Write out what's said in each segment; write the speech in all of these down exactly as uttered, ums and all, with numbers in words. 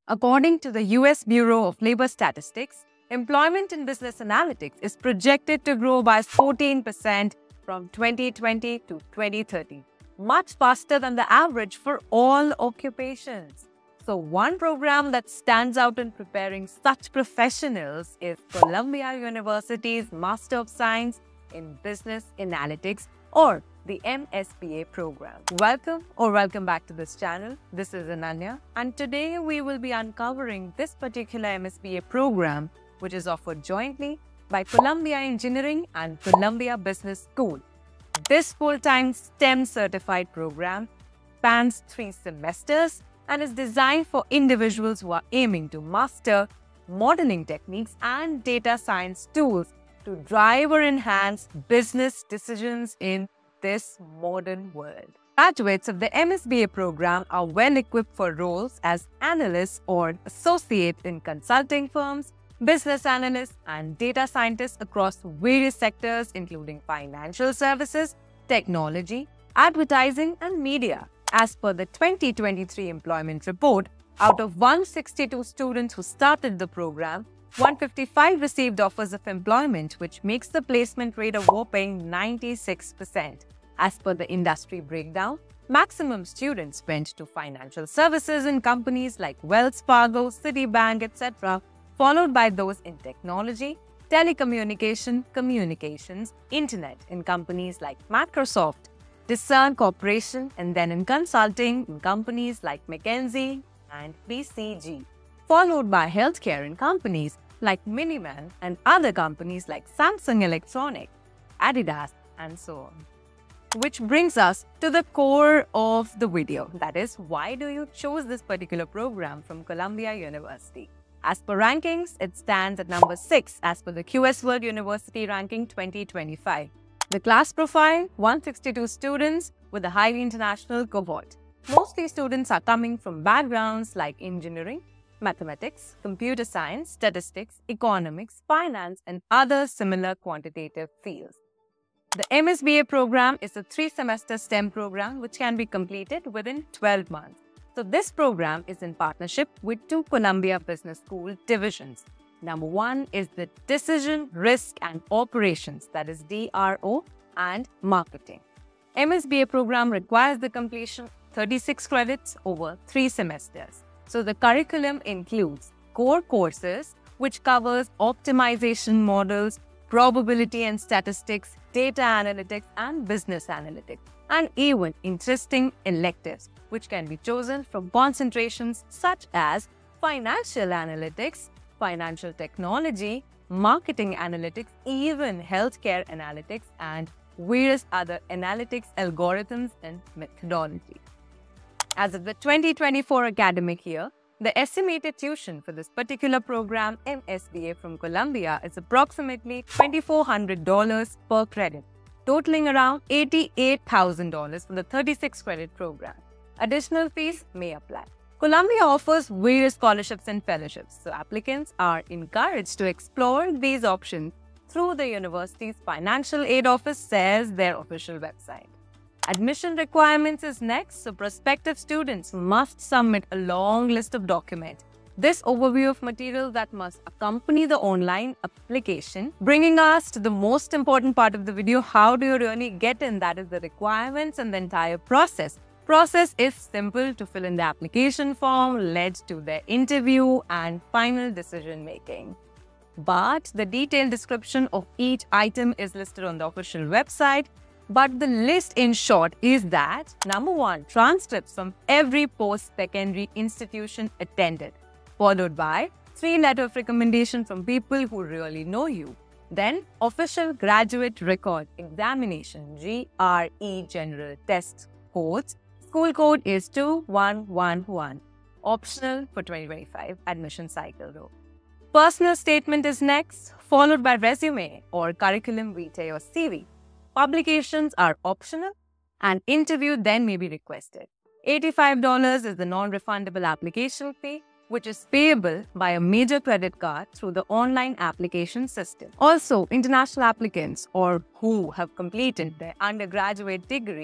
According to the U S Bureau of Labor Statistics, employment in business analytics is projected to grow by fourteen percent from twenty twenty to twenty thirty, much faster than the average for all occupations. So one program that stands out in preparing such professionals is Columbia University's Master of Science in Business Analytics, or the M S B A program. Welcome or welcome back to this channel. This is Ananya, and today we will be uncovering this particular M S B A program, which is offered jointly by Columbia Engineering and Columbia Business School. This full-time STEM certified program spans three semesters and is designed for individuals who are aiming to master modeling techniques and data science tools to drive or enhance business decisions in this modern world. Graduates of the M S B A program are well equipped for roles as analysts or associates in consulting firms, business analysts, and data scientists across various sectors including financial services, technology, advertising, and media. As per the twenty twenty-three employment report, out of one hundred sixty-two students who started the program, one hundred fifty-five received offers of employment, which makes the placement rate a whopping ninety-six percent. As per the industry breakdown, maximum students went to financial services in companies like Wells Fargo, Citibank, et cetera, followed by those in technology, telecommunication, communications, internet in companies like Microsoft, Discern Corporation, and then in consulting in companies like McKinsey and B C G, followed by healthcare in companies like Miniman and other companies like Samsung Electronics, Adidas, and so on. Which brings us to the core of the video, that is, why do you choose this particular program from Columbia University? As per rankings, it stands at number six as per the Q S World University Ranking twenty twenty-five. The class profile, one hundred sixty-two students with a highly international cohort. Mostly students are coming from backgrounds like engineering, mathematics, computer science, statistics, economics, finance, and other similar quantitative fields. The M S B A program is a three-semester STEM program which can be completed within twelve months. So this program is in partnership with two Columbia Business School divisions. Number one is the Decision, Risk and Operations, that is D R O, and Marketing. M S B A program requires the completion of thirty-six credits over three semesters. So the curriculum includes core courses which covers optimization models, probability and statistics, data analytics, and business analytics, and even interesting electives which can be chosen from concentrations such as financial analytics, financial technology, marketing analytics, even healthcare analytics, and various other analytics algorithms and methodology. As of the twenty twenty-four academic year, the estimated tuition for this particular program, M S B A from Columbia, is approximately two thousand four hundred dollars per credit, totaling around eighty-eight thousand dollars for the thirty-six credit program. Additional fees may apply. Columbia offers various scholarships and fellowships, so applicants are encouraged to explore these options through the university's financial aid office, says their official website. Admission requirements is next, so prospective students must submit a long list of documents. This overview of material that must accompany the online application, bringing us to the most important part of the video, how do you really get in, that is the requirements and the entire process. Process is simple to fill in the application form, led to their interview and final decision making. But the detailed description of each item is listed on the official website. But the list in short is that number one, transcripts from every post-secondary institution attended, followed by three letters of recommendation from people who really know you. Then official graduate record examination, G R E general test codes. School code is two one one one, optional for twenty twenty-five admission cycle though. Personal statement is next, followed by resume or curriculum vitae or C V. Publications are optional and interview then may be requested. eighty-five dollars is the non-refundable application fee, which is payable by a major credit card through the online application system. Also, international applicants or who have completed their undergraduate degree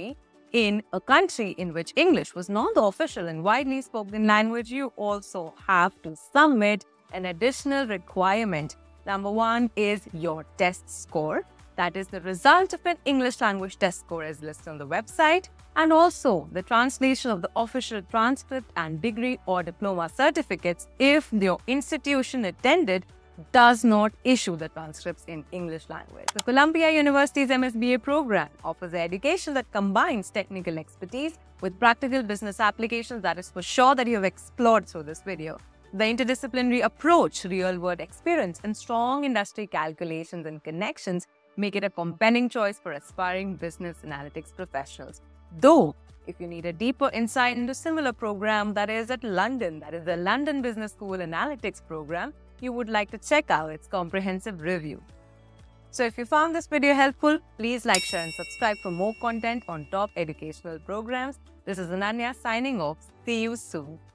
in a country in which English was not the official and widely spoken language, you also have to submit an additional requirement. Number one is your test score. That is the result of an English language test score is listed on the website, and also the translation of the official transcript and degree or diploma certificates if your institution attended does not issue the transcripts in English language. The Columbia University's M S B A program offers education that combines technical expertise with practical business applications. That is for sure that you have explored through this video. The interdisciplinary approach, real-world experience, and strong industry calculations and connections make it a compelling choice for aspiring business analytics professionals. Though, if you need a deeper insight into similar program that is at London, that is the London Business School Analytics program, you would like to check out its comprehensive review. So if you found this video helpful, please like, share and subscribe for more content on top educational programs. This is Ananya signing off. See you soon.